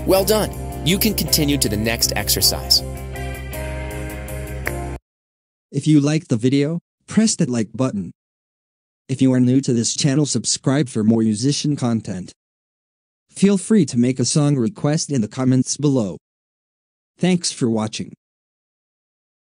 Well done. You can continue to the next exercise. If you liked the video, press that like button. If you are new to this channel, subscribe for more musician content. Feel free to make a song request in the comments below. Thanks for watching.